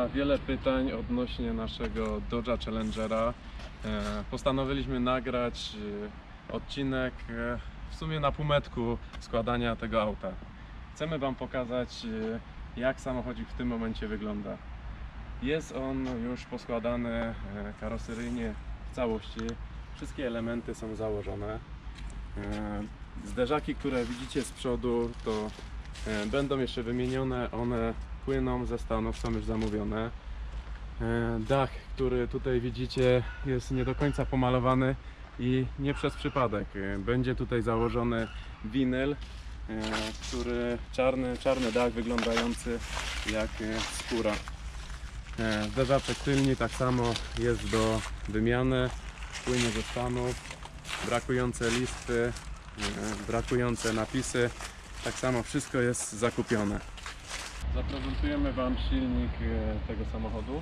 na wiele pytań odnośnie naszego Dodge'a Challengera postanowiliśmy nagrać odcinek w sumie na półmetku składania tego auta. Chcemy Wam pokazać, jak samochodzik w tym momencie wygląda. Jest on już poskładany karoseryjnie w całości. Wszystkie elementy są założone. Zderzaki, które widzicie z przodu, to będą jeszcze wymienione. One płyną ze Stanów, są już zamówione. Dach, który tutaj widzicie, jest nie do końca pomalowany i nie przez przypadek. Będzie tutaj założony winyl, który czarny dach wyglądający jak skóra. Zderzaczek tylny tak samo jest do wymiany, płynie ze Stanów. Brakujące listy, brakujące napisy, tak samo wszystko jest zakupione. Zaprezentujemy Wam silnik tego samochodu.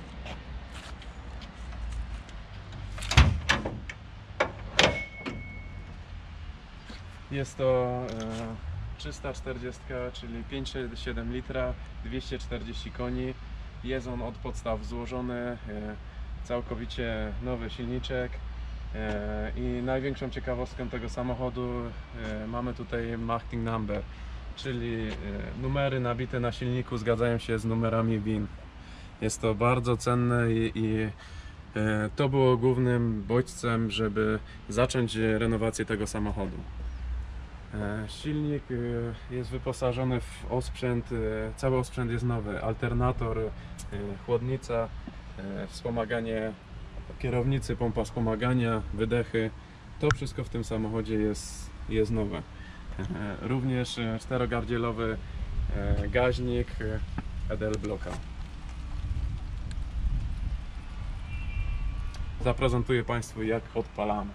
Jest to 340, czyli 5,7 litra, 240 koni. Jest on od podstaw złożony, całkowicie nowy silniczek. I największą ciekawostką tego samochodu mamy tutaj marking number, czyli numery nabite na silniku zgadzają się z numerami VIN. Jest to bardzo cenne i to było głównym bodźcem, żeby zacząć renowację tego samochodu. Silnik jest wyposażony w osprzęt, cały osprzęt jest nowy, alternator, chłodnica, wspomaganie kierownicy, pompa wspomagania, wydechy. To wszystko w tym samochodzie jest nowe. Również czterogardzielowy gaźnik Edelblocka. Zaprezentuję Państwu, jak odpalamy.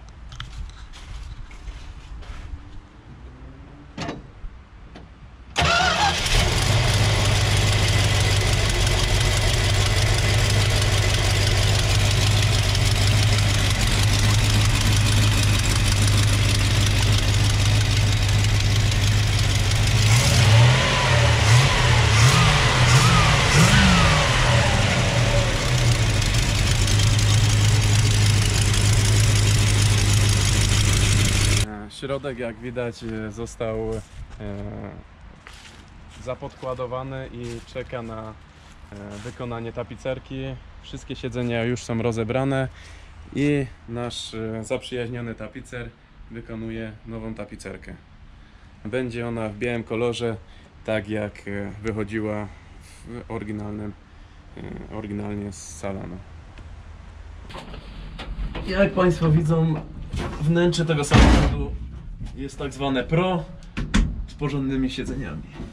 Środek, jak widać, został zapodkładowany i czeka na wykonanie tapicerki. Wszystkie siedzenia już są rozebrane i nasz zaprzyjaźniony tapicer wykonuje nową tapicerkę. Będzie ona w białym kolorze, tak jak wychodziła w oryginalnie z salonu. Jak Państwo widzą, wnętrze tego samochodu jest tak zwane Pro z porządnymi siedzeniami.